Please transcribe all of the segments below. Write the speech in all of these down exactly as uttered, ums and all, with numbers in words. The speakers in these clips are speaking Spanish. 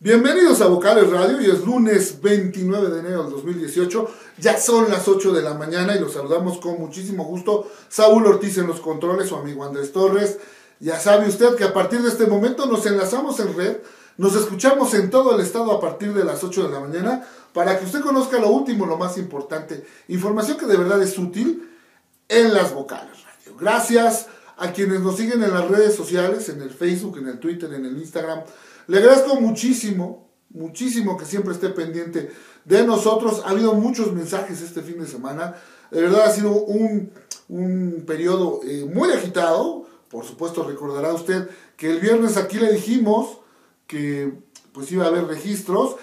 Bienvenidos a Vocales Radio, y es lunes veintinueve de enero del dos mil dieciocho, ya son las ocho de la mañana y los saludamos con muchísimo gusto. Saúl Ortiz en los controles, su amigo Andrés Torres. Ya sabe usted que a partir de este momento nos enlazamos en red, nos escuchamos en todo el estado a partir de las ocho de la mañana para que usted conozca lo último, lo más importante, información que de verdad es útil en las Vocales Radio. Gracias a quienes nos siguen en las redes sociales, en el Facebook, en el Twitter, en el Instagram. Le agradezco muchísimo, muchísimo que siempre esté pendiente de nosotros. Ha habido muchos mensajes este fin de semana. De verdad ha sido un, un periodo eh, muy agitado. Por supuesto, recordará usted que el viernes aquí le dijimos que pues iba a haber registros.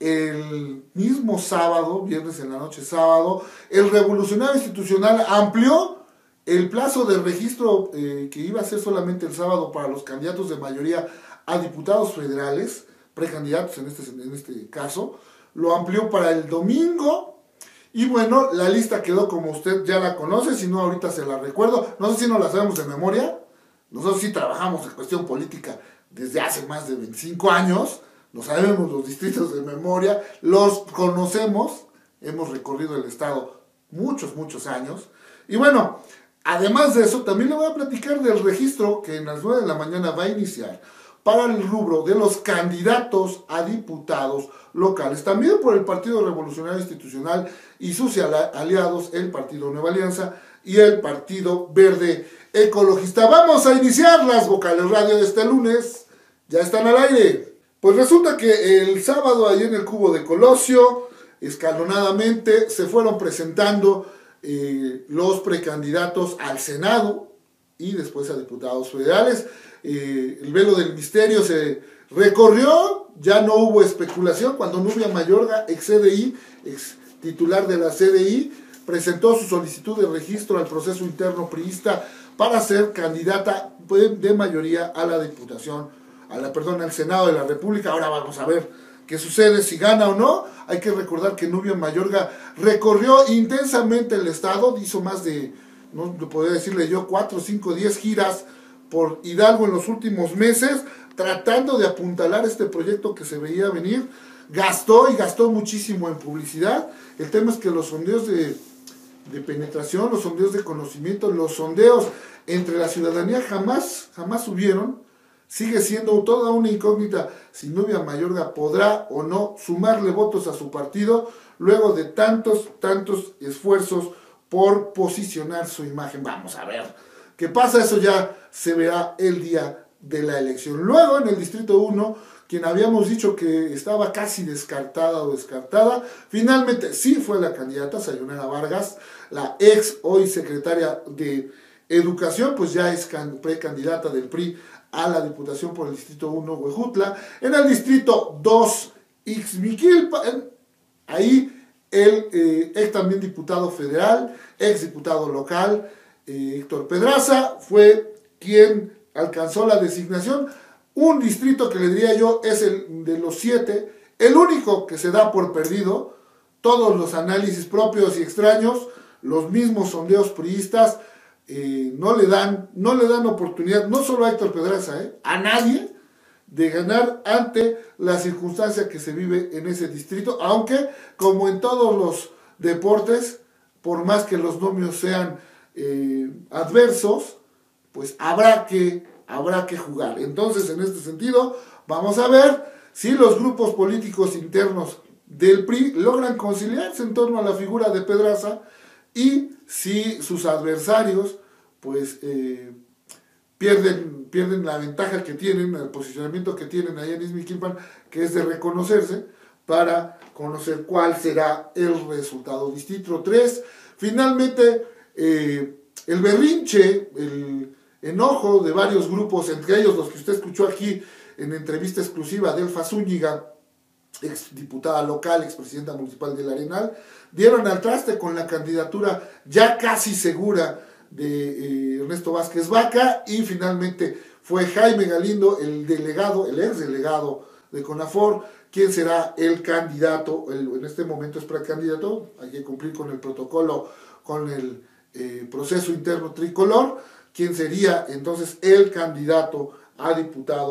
El mismo sábado, viernes en la noche sábado, el Revolucionario Institucional amplió el plazo de registro eh, que iba a ser solamente el sábado para los candidatos de mayoría a diputados federales, precandidatos en este, en este caso, lo amplió para el domingo. Y bueno, la lista quedó como usted ya la conoce, si no ahorita se la recuerdo. No sé si no la sabemos de memoria. Nosotros sí trabajamos en cuestión política desde hace más de veinticinco años. Nos sabemos los distritos de memoria, los conocemos. Hemos recorrido el estado muchos, muchos años. Y bueno, además de eso, también le voy a platicar del registro que en las nueve de la mañana va a iniciar para el rubro de los candidatos a diputados locales, también por el Partido Revolucionario Institucional y sus aliados, el Partido Nueva Alianza y el Partido Verde Ecologista. Vamos a iniciar las Vocales Radio de este lunes, ya están al aire. Pues resulta que el sábado, allí en el Cubo de Colosio, escalonadamente se fueron presentando eh, los precandidatos al Senado y después a diputados federales. Eh, el velo del misterio se recorrió, ya no hubo especulación cuando Nubia Mayorga, ex C D I, ex titular de la C D I, presentó su solicitud de registro al proceso interno priista para ser candidata de mayoría a la diputación, a la, perdón, al Senado de la República. Ahora vamos a ver qué sucede, si gana o no. Hay que recordar que Nubia Mayorga recorrió intensamente el estado, hizo más de, no podría decirle yo, cuatro, cinco, diez giras por Hidalgo en los últimos meses, tratando de apuntalar este proyecto que se veía venir. Gastó y gastó muchísimo en publicidad. El tema es que los sondeos de, de penetración, los sondeos de conocimiento, los sondeos entre la ciudadanía jamás, jamás subieron. Sigue siendo toda una incógnita si Nubia Mayorga podrá o no sumarle votos a su partido luego de tantos, tantos esfuerzos por posicionar su imagen. Vamos a ver qué pasa, eso ya se verá el día de la elección. Luego, en el Distrito uno, quien habíamos dicho que estaba casi descartada o descartada, finalmente sí fue la candidata, Sayonara Vargas, la ex hoy secretaria de Educación, pues ya es precandidata del P R I a la Diputación por el Distrito uno, Huejutla. En el Distrito dos, Ixmiquilpan, ahí el eh, ex también diputado federal, ex diputado local, eh, Héctor Pedraza, fue quien alcanzó la designación. Un distrito que le diría yo es el de los siete, el único que se da por perdido. Todos los análisis propios y extraños, los mismos sondeos priistas, eh, no le dan no le dan oportunidad, no solo a Héctor Pedraza, eh, a nadie, de ganar ante la circunstancia que se vive en ese distrito, aunque como en todos los deportes, por más que los nomios sean eh, adversos, pues habrá que, habrá que jugar. Entonces, en este sentido, vamos a ver si los grupos políticos internos del P R I logran conciliarse en torno a la figura de Pedraza y si sus adversarios pues eh, pierden, pierden la ventaja que tienen, el posicionamiento que tienen allá en Ixmiquilpan, que es de reconocerse, para conocer cuál será el resultado. Distrito tres, finalmente eh, el berrinche, el enojo de varios grupos, entre ellos los que usted escuchó aquí en entrevista exclusiva de Elfa Zúñiga, ex diputada local, ex presidenta municipal del Arenal, dieron al traste con la candidatura ya casi segura de eh, Ernesto Vázquez Vaca, y finalmente fue Jaime Galindo, el delegado, el ex delegado de CONAFOR, quien será el candidato. El, en este momento es precandidato, hay que cumplir con el protocolo, con el eh, proceso interno tricolor, quien sería entonces el candidato a diputado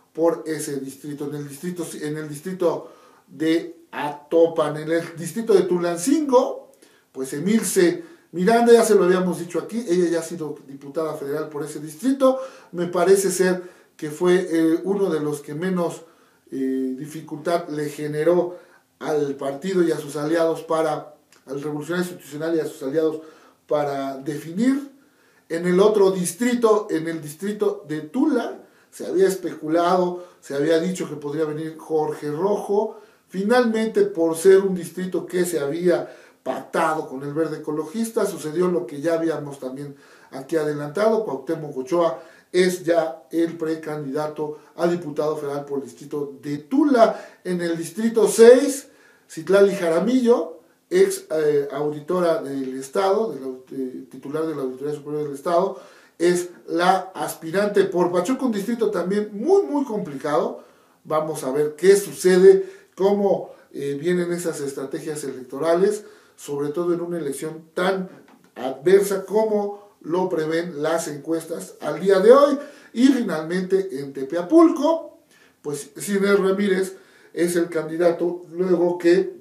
por ese distrito. En el distrito, en el distrito de Atopan, en el distrito de Tulancingo, pues Emilce Miranda, ya se lo habíamos dicho aquí, ella ya ha sido diputada federal por ese distrito, me parece ser que fue eh, uno de los que menos eh, dificultad le generó al partido y a sus aliados para, al Revolucionario Institucional y a sus aliados para definir. En el otro distrito, en el distrito de Tula, se había especulado, se había dicho que podría venir Jorge Rojo. Finalmente, por ser un distrito que se había pactado con el Verde Ecologista, sucedió lo que ya habíamos también aquí adelantado. Cuauhtémoc Ochoa es ya el precandidato a diputado federal por el distrito de Tula. En el distrito seis, Citlali Jaramillo, ex eh, auditora del Estado, de la, eh, titular de la Auditoría Superior del Estado, es la aspirante por Pachuca, un distrito también muy, muy complicado. Vamos a ver qué sucede, cómo eh, vienen esas estrategias electorales, sobre todo en una elección tan adversa como lo prevén las encuestas al día de hoy. Y finalmente en Tepeapulco, pues Zinel Ramírez es el candidato luego que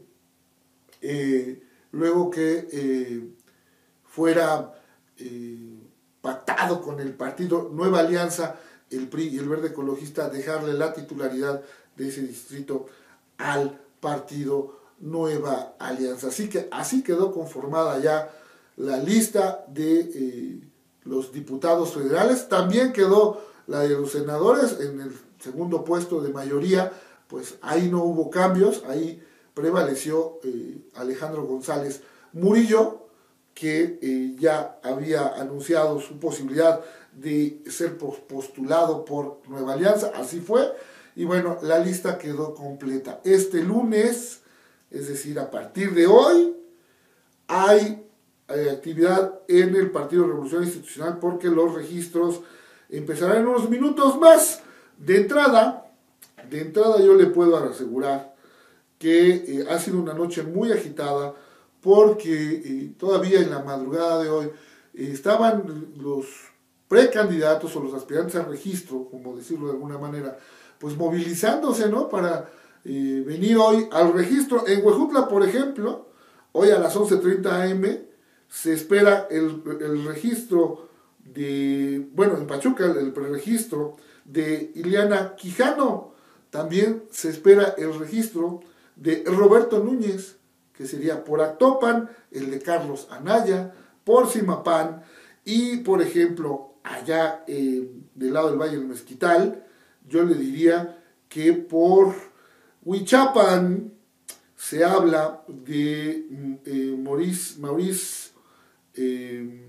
Eh, luego que eh, fuera eh, pactado con el partido Nueva Alianza, el P R I y el Verde Ecologista, dejarle la titularidad de ese distrito al partido Nueva Alianza. Así que así quedó conformada ya la lista de eh, los diputados federales. También quedó la de los senadores en el segundo puesto de mayoría, pues ahí no hubo cambios, ahí prevaleció eh, Alejandro González Murillo, que eh, ya había anunciado su posibilidad de ser postulado por Nueva Alianza, así fue, y bueno, la lista quedó completa. Este lunes, es decir, a partir de hoy, hay eh, actividad en el Partido Revolucionario Institucional porque los registros empezarán en unos minutos más. De entrada, de entrada yo le puedo asegurar que eh, ha sido una noche muy agitada porque eh, todavía en la madrugada de hoy eh, estaban los precandidatos o los aspirantes al registro, como decirlo de alguna manera, pues movilizándose, ¿no? Para eh, venir hoy al registro. En Huejutla, por ejemplo, hoy a las once treinta a eme se espera el, el registro de, bueno, en Pachuca, el preregistro de Ileana Quijano. También se espera el registro de Roberto Núñez, que sería por Actopan, el de Carlos Anaya, por Zimapán, y por ejemplo, allá eh, del lado del Valle del Mezquital, yo le diría que por Huichapan se habla de eh, Maurice, Maurice eh,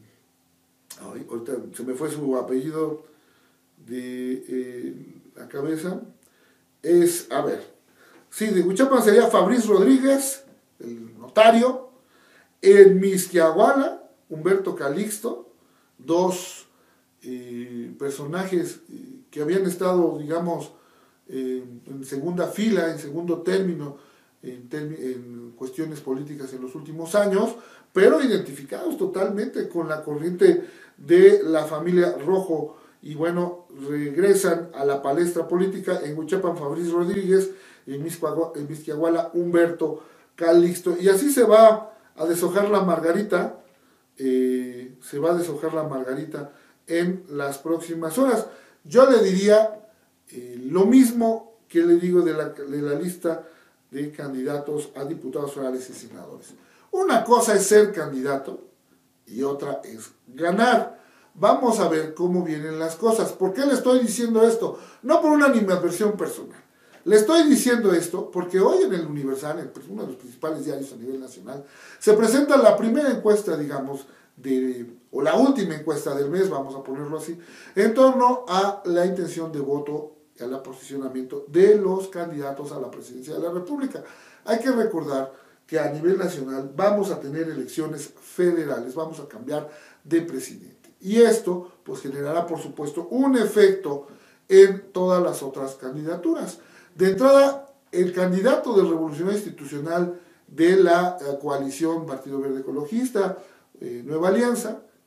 ay, ahorita se me fue su apellido de eh, la cabeza, es, a ver, sí, de Huichapan sería Fabriz Rodríguez, el notario. En Mixquiahuala, Humberto Calixto, dos eh, personajes eh, que habían estado, digamos, eh, en segunda fila, en segundo término, en, en cuestiones políticas en los últimos años, pero identificados totalmente con la corriente de la familia Rojo. Y bueno, regresan a la palestra política. En Huichapan, Fabriz Rodríguez, en Mixquiahuala, Humberto Calixto. Y así se va a deshojar la margarita, eh, se va a deshojar la margarita en las próximas horas. Yo le diría eh, lo mismo que le digo de la, de la lista de candidatos a diputados federales y senadores. Una cosa es ser candidato y otra es ganar. Vamos a ver cómo vienen las cosas. ¿Por qué le estoy diciendo esto? No por una animadversión personal. Le estoy diciendo esto porque hoy en el Universal, en uno de los principales diarios a nivel nacional, se presenta la primera encuesta, digamos, de, o la última encuesta del mes, vamos a ponerlo así, en torno a la intención de voto y al posicionamiento de los candidatos a la presidencia de la República. Hay que recordar que a nivel nacional vamos a tener elecciones federales, vamos a cambiar de presidente. Y esto pues generará, por supuesto, un efecto en todas las otras candidaturas. De entrada, el candidato del Revolucionario Institucional de la eh, coalición Partido Verde Ecologista, eh, Nueva Alianza,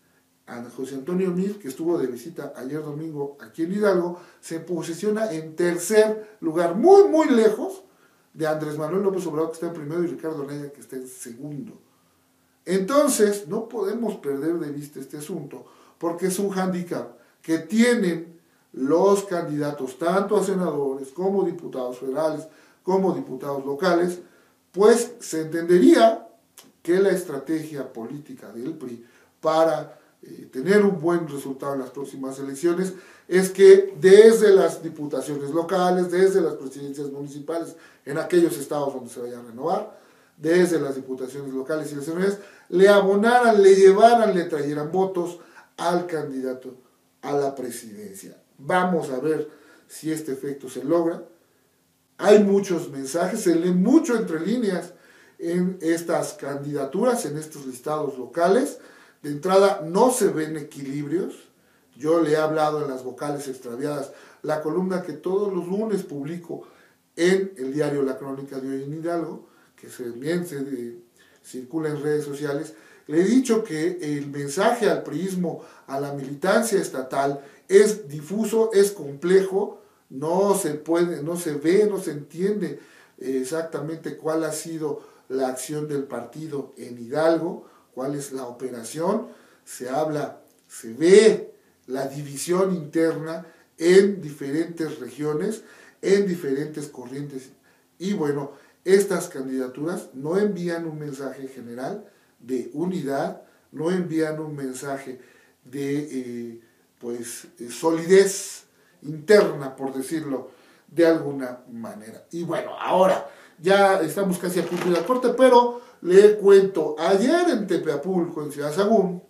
a José Antonio Meade, que estuvo de visita ayer domingo aquí en Hidalgo, se posiciona en tercer lugar, muy, muy lejos de Andrés Manuel López Obrador, que está en primero, y Ricardo Anaya, que está en segundo. Entonces, no podemos perder de vista este asunto, porque es un hándicap que tienen los candidatos, tanto a senadores como diputados federales, como diputados locales, pues se entendería que la estrategia política del P R I para eh, tener un buen resultado en las próximas elecciones es que desde las diputaciones locales, desde las presidencias municipales, en aquellos estados donde se vaya a renovar, desde las diputaciones locales y nacionales, le abonaran, le llevaran, le trajeran votos al candidato a la presidencia. Vamos a ver si este efecto se logra. Hay muchos mensajes, se lee mucho entre líneas en estas candidaturas, en estos listados locales. De entrada no se ven equilibrios. Yo le he hablado en las vocales extraviadas, la columna que todos los lunes publico en el diario La Crónica de Hoy en Hidalgo, que se, bien se de, circula en redes sociales. Le he dicho que el mensaje al priismo, a la militancia estatal, es difuso, es complejo, no se puede, no se ve, no se entiende exactamente cuál ha sido la acción del partido en Hidalgo, cuál es la operación. Se habla, se ve la división interna en diferentes regiones, en diferentes corrientes. Y bueno, estas candidaturas no envían un mensaje general de unidad, no envían un mensaje de eh, pues, eh, solidez interna, por decirlo de alguna manera. Y bueno, ahora ya estamos casi a punto de la corte, pero le cuento, ayer en Tepeapulco, en Ciudad Sagún,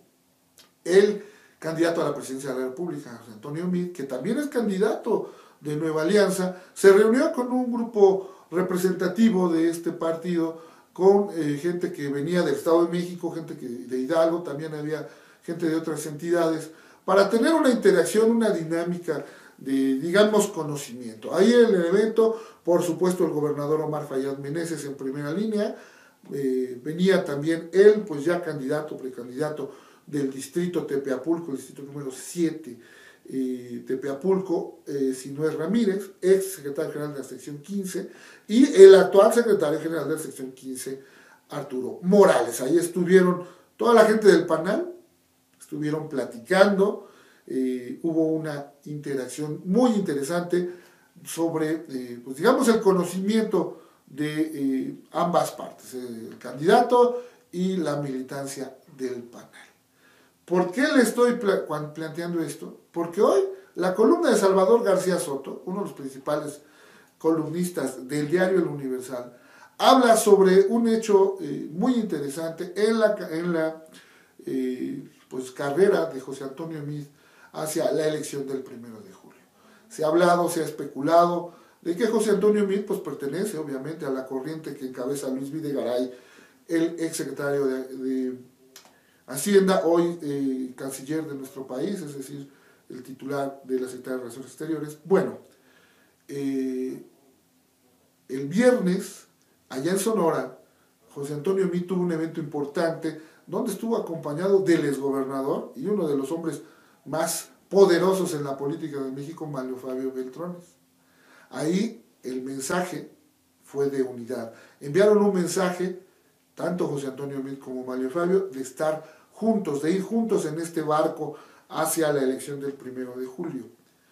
el candidato a la presidencia de la República, José Antonio Meade, que también es candidato de Nueva Alianza, se reunió con un grupo representativo de este partido, con eh, gente que venía del Estado de México, gente que, de Hidalgo, también había gente de otras entidades, para tener una interacción, una dinámica de, digamos, conocimiento. Ahí en el evento, por supuesto, el gobernador Omar Fayad Meneses en primera línea, eh, venía también él, pues ya candidato, precandidato del distrito Tepeapulco, el distrito número siete, eh, Tepeapulco, eh, Sinué Ramírez, ex secretario general de la sección quince, y el actual secretario general de la sección quince, Arturo Morales. Ahí estuvieron toda la gente del panel, estuvieron platicando, eh, hubo una interacción muy interesante sobre, eh, pues digamos, el conocimiento de eh, ambas partes, el candidato y la militancia del panel. ¿Por qué le estoy planteando esto? Porque hoy la columna de Salvador García Soto, uno de los principales columnistas del diario El Universal, habla sobre un hecho eh, muy interesante en la, en la eh, pues, carrera de José Antonio Meade hacia la elección del primero de julio. Se ha hablado, se ha especulado de que José Antonio Meade pues, pertenece obviamente a la corriente que encabeza Luis Videgaray, el exsecretario de, de Hacienda, hoy eh, canciller de nuestro país, es decir, el titular de la Secretaría de Relaciones Exteriores. Bueno, eh, el viernes, allá en Sonora, José Antonio Meade tuvo un evento importante donde estuvo acompañado del exgobernador y uno de los hombres más poderosos en la política de México, Manlio Fabio Beltrones. Ahí el mensaje fue de unidad. Enviaron un mensaje, tanto José Antonio Meade como Manlio Fabio, de estar juntos, de ir juntos en este barco hacia la elección del primero de julio.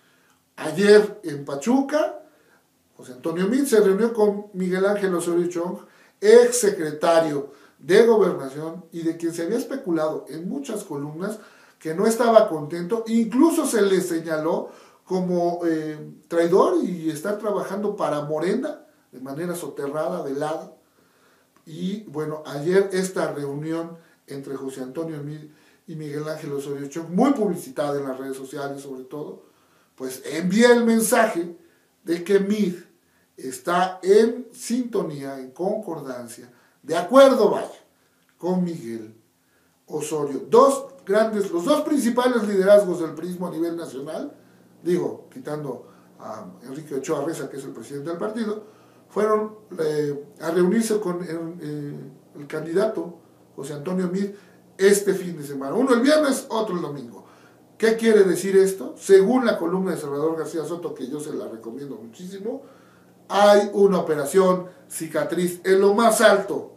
Ayer en Pachuca, José Antonio Meade se reunió con Miguel Ángel Osorio Chong, ex secretario de Gobernación, y de quien se había especulado en muchas columnas que no estaba contento, incluso se le señaló como eh, traidor y estar trabajando para Morena de manera soterrada, velada. Y bueno, ayer esta reunión entre José Antonio Meade y Miguel Ángel Osorio Chong, muy publicitada en las redes sociales sobre todo, pues envía el mensaje de que Meade está en sintonía, en concordancia, de acuerdo, vaya, con Miguel Osorio. Dos grandes, los dos principales liderazgos del priismo a nivel nacional, digo, quitando a Enrique Ochoa Reza, que es el presidente del partido, fueron eh, a reunirse con el, eh, el candidato José Antonio Meade este fin de semana. Uno el viernes, otro el domingo. ¿Qué quiere decir esto? Según la columna de Salvador García Soto, que yo se la recomiendo muchísimo, hay una operación cicatriz en lo más alto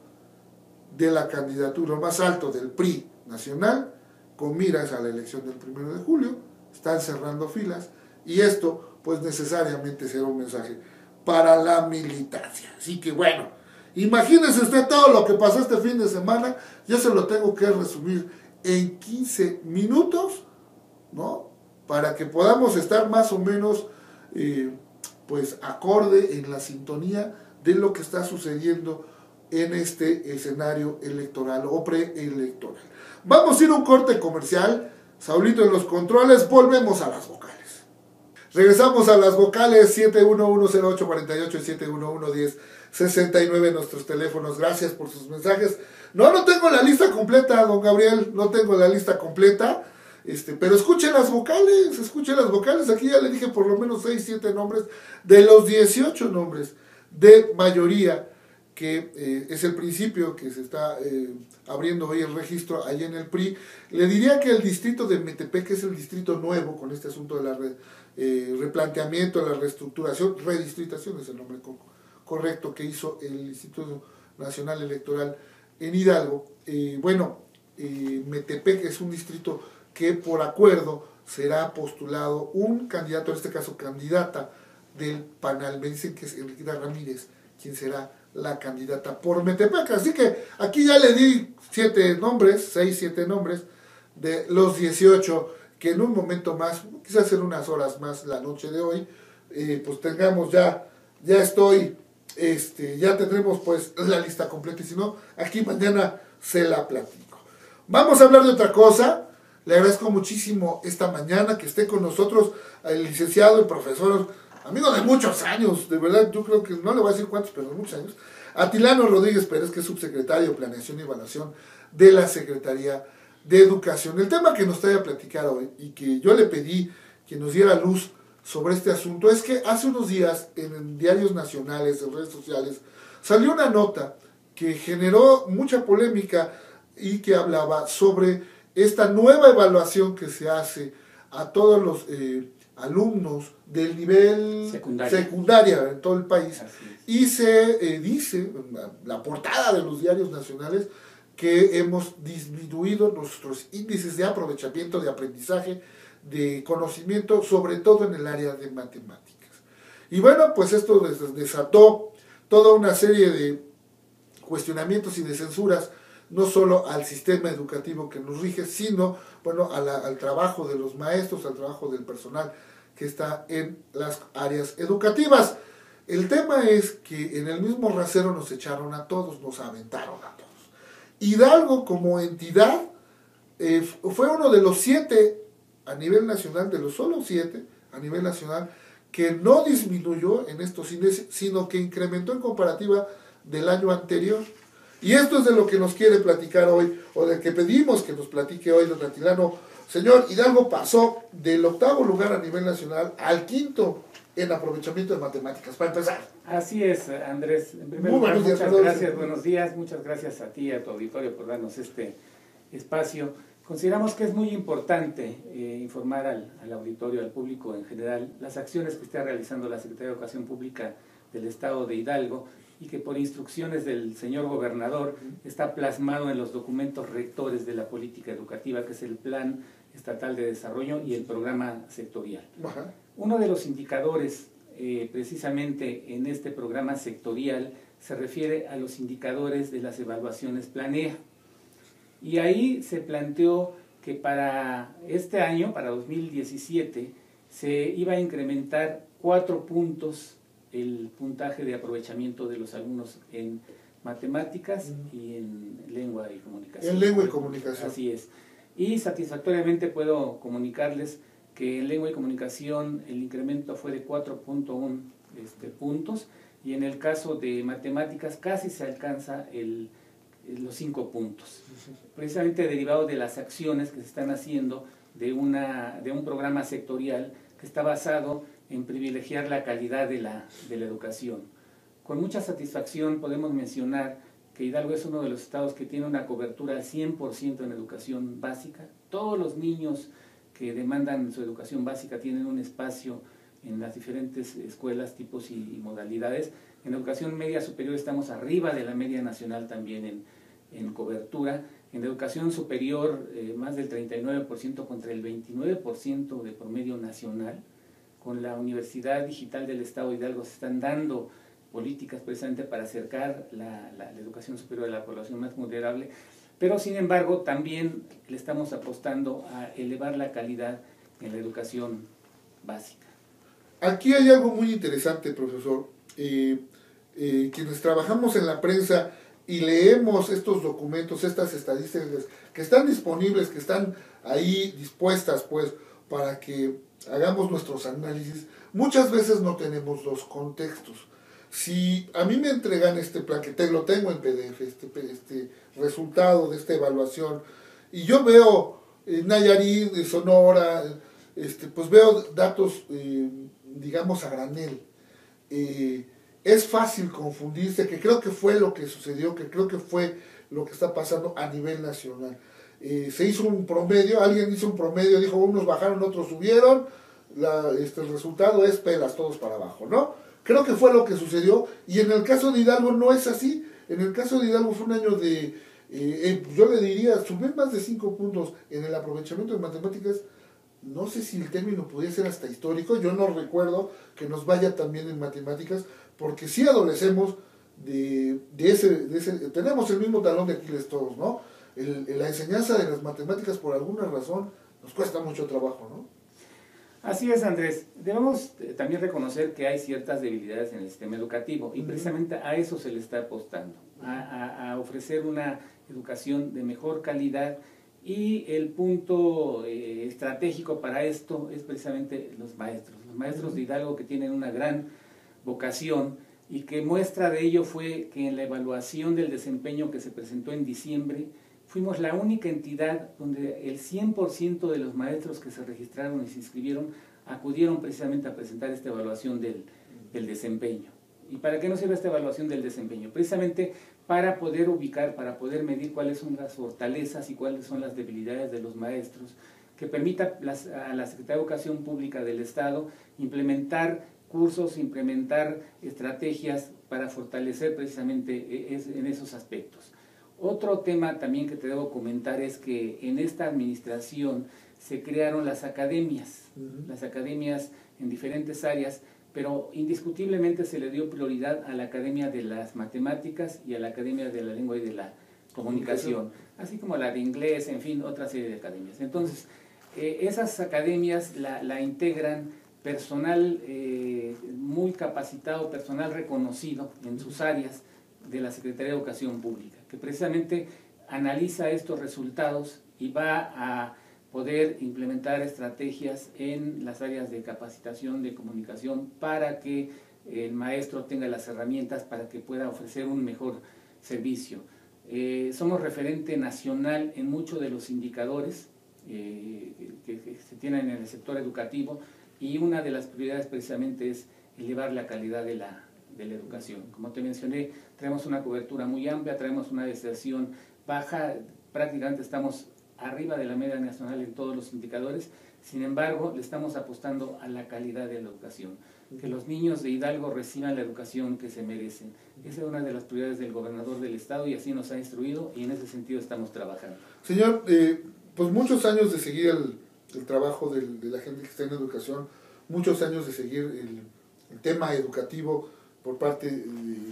de la candidatura, lo más alto del P R I nacional, con miras a la elección del primero de julio. Están cerrando filas y esto pues necesariamente será un mensaje para la militancia. Así que bueno, imagínense usted todo lo que pasó este fin de semana. Yo se lo tengo que resumir en quince minutos, ¿no? Para que podamos estar más o menos eh, pues acorde en la sintonía de lo que está sucediendo en este escenario electoral o preelectoral. Vamos a ir a un corte comercial. Saulito en los controles, volvemos a las vocales. Regresamos a las vocales, siete uno uno cero ocho cuatro ocho y siete uno uno uno cero seis nueve, nuestros teléfonos. Gracias por sus mensajes. No, no tengo la lista completa, don Gabriel, no tengo la lista completa, este, pero escuchen las vocales, escuchen las vocales. Aquí ya le dije por lo menos seis, siete nombres de los dieciocho nombres de mayoría, que eh, es el principio que se está eh, abriendo hoy el registro allí en el P R I. Le diría que el distrito de Metepec, que es el distrito nuevo con este asunto de la re, eh, replanteamiento, la reestructuración, redistritación es el nombre co correcto que hizo el Instituto Nacional Electoral en Hidalgo. Eh, bueno, eh, Metepec es un distrito que por acuerdo será postulado un candidato, en este caso candidata del panel. Me dicen que es Enriqueta Ramírez quien será la candidata por Metepec. Así que aquí ya le di siete nombres, seis, siete nombres de los dieciocho, que en un momento más, quizás en unas horas más la noche de hoy, eh, pues tengamos ya, ya estoy, este, ya tendremos pues la lista completa, y si no, aquí mañana se la platico. Vamos a hablar de otra cosa. Le agradezco muchísimo esta mañana que esté con nosotros el licenciado y profesor, amigo de muchos años, de verdad, yo creo que no le voy a decir cuántos, pero de muchos años, Atilano Rodríguez Pérez, que es subsecretario de Planeación y Evaluación de la Secretaría de Educación. El tema que nos trae a platicar hoy, y que yo le pedí que nos diera luz sobre este asunto, es que hace unos días en diarios nacionales, en redes sociales, salió una nota que generó mucha polémica y que hablaba sobre esta nueva evaluación que se hace a todos los eh, alumnos del nivel secundaria. secundaria en todo el país. Y se eh, dice, la, la portada de los diarios nacionales, que hemos disminuido nuestros índices de aprovechamiento, de aprendizaje, de conocimiento, sobre todo en el área de matemáticas. Y bueno, pues esto desató toda una serie de cuestionamientos y de censuras, no solo al sistema educativo que nos rige, sino bueno, a la, al trabajo de los maestros, al trabajo del personal que está en las áreas educativas. El tema es que en el mismo rasero nos echaron a todos, nos aventaron a todos. Hidalgo como entidad eh, fue uno de los siete a nivel nacional, de los solo siete a nivel nacional, que no disminuyó en estos índices, sino que incrementó en comparativa del año anterior. Y esto es de lo que nos quiere platicar hoy, o del que pedimos que nos platique hoy don Atilano. Señor, Hidalgo pasó del octavo lugar a nivel nacional al quinto en aprovechamiento de matemáticas, para empezar. Así es, Andrés. En primer Muy lugar, buenos días, muchas perdón. gracias, buenos días, muchas gracias a ti y a tu auditorio por darnos este espacio. Consideramos que es muy importante eh, informar al, al auditorio, al público en general, las acciones que está realizando la Secretaría de Educación Pública del Estado de Hidalgo, y que por instrucciones del señor gobernador está plasmado en los documentos rectores de la política educativa, que es el Plan Estatal de Desarrollo y el Programa Sectorial. Ajá. Uno de los indicadores eh, precisamente en este programa sectorial se refiere a los indicadores de las evaluaciones Planea. Y ahí se planteó que para este año, para dos mil diecisiete, se iba a incrementar cuatro puntos el puntaje de aprovechamiento de los alumnos en matemáticas uh-huh. y en lengua y comunicación. En lengua y comunicación. Así es. Y satisfactoriamente puedo comunicarles que en lengua y comunicación el incremento fue de cuatro punto uno este, puntos, y en el caso de matemáticas casi se alcanza el, los cinco puntos. Uh-huh. Precisamente derivado de las acciones que se están haciendo de, una, de un programa sectorial que está basado en privilegiar la calidad de la, de la educación. Con mucha satisfacción podemos mencionar que Hidalgo es uno de los estados que tiene una cobertura al cien por ciento en educación básica. Todos los niños que demandan su educación básica tienen un espacio en las diferentes escuelas, tipos y, y modalidades. En educación media superior estamos arriba de la media nacional también en, en cobertura. En educación superior, eh, más del treinta y nueve por ciento contra el veintinueve por ciento de promedio nacional. Con la Universidad Digital del Estado de Hidalgo se están dando políticas precisamente para acercar la, la, la educación superior a la población más vulnerable, pero sin embargo también le estamos apostando a elevar la calidad en la educación básica. Aquí hay algo muy interesante, profesor. Eh, eh, quienes trabajamos en la prensa y leemos estos documentos, estas estadísticas que están disponibles, que están ahí dispuestas pues para que hagamos nuestros análisis, muchas veces no tenemos los contextos. Si a mí me entregan este plan, que te lo tengo en P D F, este, este resultado de esta evaluación, y yo veo eh, Nayarit, eh, Sonora, este, pues veo datos, eh, digamos, a granel. Eh, es fácil confundirse, que creo que fue lo que sucedió, que creo que fue lo que está pasando a nivel nacional. Eh, se hizo un promedio, alguien hizo un promedio, dijo, unos bajaron, otros subieron, la, este, el resultado es pelas, todos para abajo, ¿no? Creo que fue lo que sucedió, y en el caso de Hidalgo no es así. En el caso de Hidalgo fue un año de, eh, eh, yo le diría, subir más de cinco puntos en el aprovechamiento de matemáticas. No sé si el término podría ser hasta histórico, yo no recuerdo que nos vaya también en matemáticas, porque sí adolecemos de, de, ese, de ese, tenemos el mismo talón de Aquiles todos, ¿no? El, la enseñanza de las matemáticas por alguna razón nos cuesta mucho trabajo, ¿no? Así es, Andrés. Debemos también reconocer que hay ciertas debilidades en el sistema educativo y precisamente a eso se le está apostando, a, a, a ofrecer una educación de mejor calidad, y el punto eh, estratégico para esto es precisamente los maestros. Los maestros de Hidalgo, que tienen una gran vocación, y que muestra de ello fue que en la evaluación del desempeño que se presentó en diciembre, fuimos la única entidad donde el cien por ciento de los maestros que se registraron y se inscribieron acudieron precisamente a presentar esta evaluación del, del desempeño. ¿Y para qué nos sirve esta evaluación del desempeño? Precisamente para poder ubicar, para poder medir cuáles son las fortalezas y cuáles son las debilidades de los maestros, que permita las, a la Secretaría de Educación Pública del Estado implementar cursos, implementar estrategias para fortalecer precisamente en esos aspectos. Otro tema también que te debo comentar es que en esta administración se crearon las academias, uh-huh. las academias en diferentes áreas, pero indiscutiblemente se le dio prioridad a la Academia de las Matemáticas y a la Academia de la Lengua y de la Comunicación, así como la de Inglés, en fin, otra serie de academias. Entonces, eh, esas academias la, la integran personal eh, muy capacitado, personal reconocido en sus áreas de la Secretaría de Educación Pública, que precisamente analiza estos resultados y va a poder implementar estrategias en las áreas de capacitación, de comunicación, para que el maestro tenga las herramientas para que pueda ofrecer un mejor servicio. Eh, somos referente nacional en muchos de los indicadores eh, que, que se tienen en el sector educativo, y una de las prioridades precisamente es elevar la calidad de la de la educación. Como te mencioné, tenemos una cobertura muy amplia, traemos una deserción baja, prácticamente estamos arriba de la media nacional en todos los indicadores. Sin embargo, le estamos apostando a la calidad de la educación, que los niños de Hidalgo reciban la educación que se merecen. Esa es una de las prioridades del gobernador del estado, y así nos ha instruido, y en ese sentido estamos trabajando. Señor, eh, pues muchos años de seguir el, el trabajo del, de la gente que está en educación, muchos años de seguir el, el tema educativo por parte de,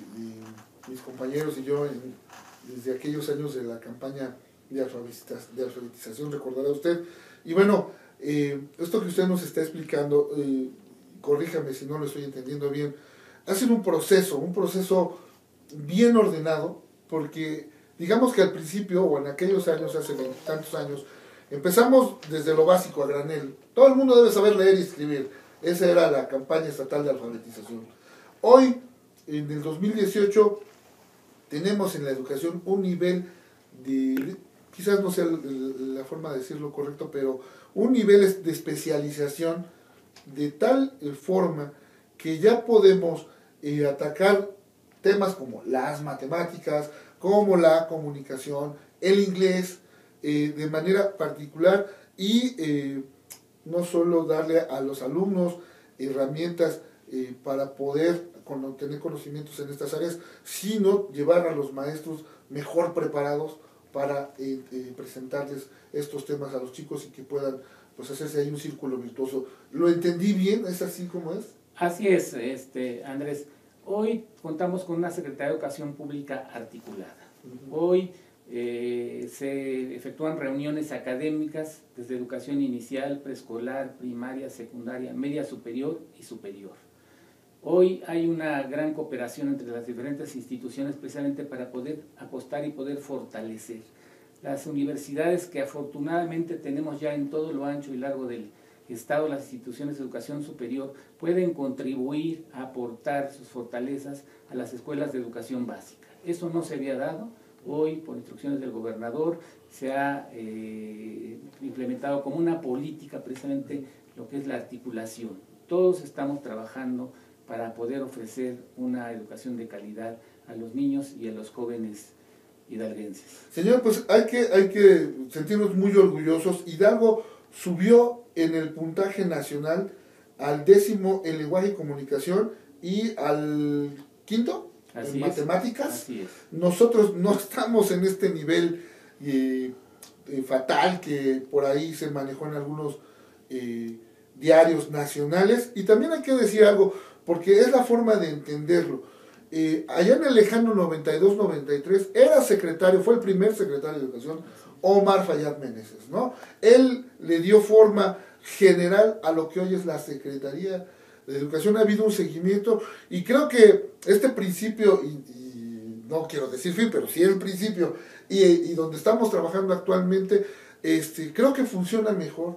de mis compañeros y yo en, desde aquellos años de la campaña de, alfabetización, de alfabetización, recordará usted. Y bueno, eh, esto que usted nos está explicando, eh, corríjame si no lo estoy entendiendo bien, hacen un proceso, un proceso bien ordenado, porque digamos que al principio, o en aquellos años, hace tantos años, empezamos desde lo básico a granel. Todo el mundo debe saber leer y escribir. Esa era la campaña estatal de alfabetización. Hoy, en el dos mil dieciocho, tenemos en la educación un nivel de, quizás no sea la forma de decirlo correcto, pero un nivel de especialización de tal forma que ya podemos eh, atacar temas como las matemáticas, como la comunicación, el inglés, eh, de manera particular, y eh, no solo darle a los alumnos herramientas eh, para poder con, tener conocimientos en estas áreas, sino llevar a los maestros mejor preparados para eh, eh, presentarles estos temas a los chicos y que puedan pues hacerse ahí un círculo virtuoso. ¿Lo entendí bien? ¿Es así como es? Así es, este, Andrés. Hoy contamos con una Secretaría de Educación Pública articulada. Uh-huh. Hoy eh, se efectúan reuniones académicas desde educación inicial, preescolar, primaria, secundaria, media superior y superior. Hoy hay una gran cooperación entre las diferentes instituciones precisamente para poder apostar y poder fortalecer. Las universidades que afortunadamente tenemos ya en todo lo ancho y largo del Estado, las instituciones de educación superior, pueden contribuir a aportar sus fortalezas a las escuelas de educación básica. Eso no se había dado. Hoy, por instrucciones del gobernador, se ha eh, implementado como una política precisamente lo que es la articulación. Todos estamos trabajando para poder ofrecer una educación de calidad a los niños y a los jóvenes hidalguenses. Señor, pues hay que, hay que sentirnos muy orgullosos. Hidalgo subió en el puntaje nacional al décimo en lenguaje y comunicación y al quinto así en es, matemáticas. Así es. Nosotros no estamos en este nivel eh, eh, fatal que por ahí se manejó en algunos eh, diarios nacionales. Y también hay que decir algo, porque es la forma de entenderlo. Eh, allá en el lejano noventa y dos noventa y tres era secretario, fue el primer secretario de Educación, Omar Fayad Meneses, ¿no? Él le dio forma general a lo que hoy es la Secretaría de Educación. Ha habido un seguimiento y creo que este principio, y, y no quiero decir fin, pero sí el principio, y, y donde estamos trabajando actualmente, este, creo que funciona mejor,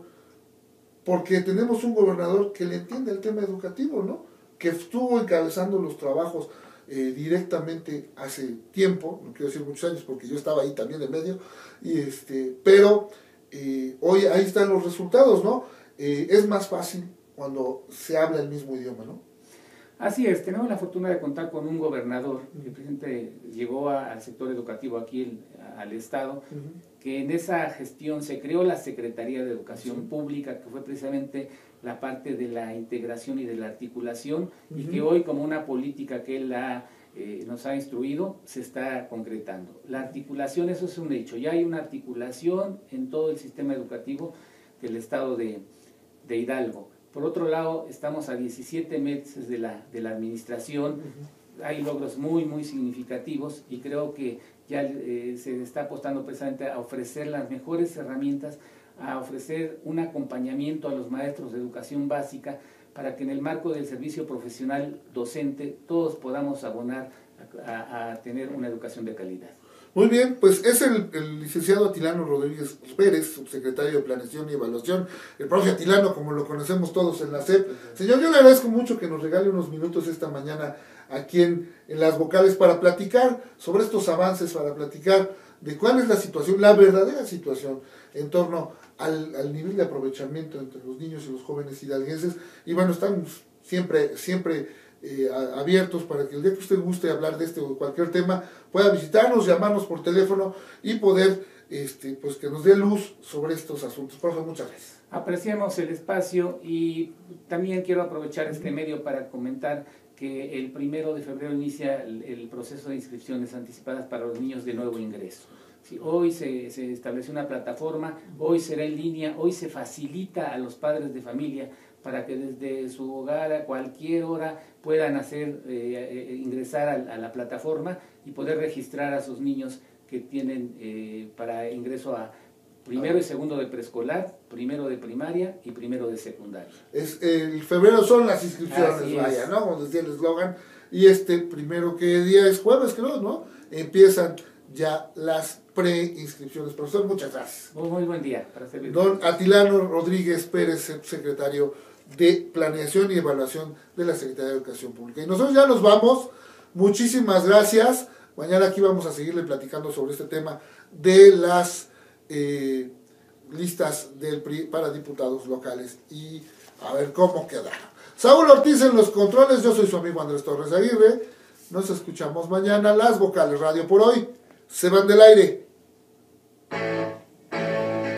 porque tenemos un gobernador que le entiende el tema educativo, ¿no? Que estuvo encabezando los trabajos eh, directamente hace tiempo, no quiero decir muchos años porque yo estaba ahí también en medio, y este, pero eh, hoy ahí están los resultados, ¿no? Eh, es más fácil cuando se habla el mismo idioma, ¿no? Así es, tenemos la fortuna de contar con un gobernador, que el presidente llegó a, al sector educativo aquí, el, al Estado, uh-huh. que en esa gestión se creó la Secretaría de Educación uh-huh. Pública, que fue precisamente la parte de la integración y de la articulación, uh-huh. y que hoy como una política que él ha, eh, nos ha instruido, se está concretando. La articulación, eso es un hecho, ya hay una articulación en todo el sistema educativo del Estado de, de Hidalgo. Por otro lado, estamos a diecisiete meses de la, de la administración, uh-huh. hay logros muy, muy significativos y creo que ya eh, se está apostando precisamente a ofrecer las mejores herramientas, a ofrecer un acompañamiento a los maestros de educación básica para que en el marco del servicio profesional docente todos podamos abonar a, a, a tener una educación de calidad. Muy bien, pues es el, el licenciado Atilano Rodríguez Pérez, subsecretario de Planeación y Evaluación, el profe Atilano, como lo conocemos todos en la S E P. Señor, yo le agradezco mucho que nos regale unos minutos esta mañana aquí en, en Las Vocales para platicar sobre estos avances, para platicar de cuál es la situación, la verdadera situación en torno al, al nivel de aprovechamiento entre los niños y los jóvenes hidalguenses. Y bueno, estamos siempre, siempre eh, abiertos para que el día que usted guste hablar de este o de cualquier tema, pueda visitarnos, llamarnos por teléfono y poder, este, pues que nos dé luz sobre estos asuntos. Por favor, muchas gracias. Apreciamos el espacio y también quiero aprovechar este medio para comentar que el primero de febrero inicia el, el proceso de inscripciones anticipadas para los niños de nuevo ingreso. Sí, hoy se, se estableció una plataforma, hoy será en línea, hoy se facilita a los padres de familia para que desde su hogar a cualquier hora puedan hacer eh, eh, ingresar a, a la plataforma y poder registrar a sus niños que tienen eh, para ingreso a primero y segundo de preescolar, primero de primaria y primero de secundaria. Es, el febrero son las inscripciones, vaya, ¿no? Como decía el eslogan. Y este primero, que día es jueves, creo, ¿no? Empiezan ya las preinscripciones. Profesor, muchas gracias. Muy, muy buen día. Para servir. Don Atilano Rodríguez Pérez, secretario de Planeación y Evaluación de la Secretaría de Educación Pública. Y nosotros ya nos vamos. Muchísimas gracias. Mañana aquí vamos a seguirle platicando sobre este tema de las eh, listas del P R I para diputados locales y a ver cómo quedaron. Saúl Ortiz en los controles, yo soy su amigo Andrés Torres Aguirre. Nos escuchamos mañana. Las vocales radio por hoy se van del aire.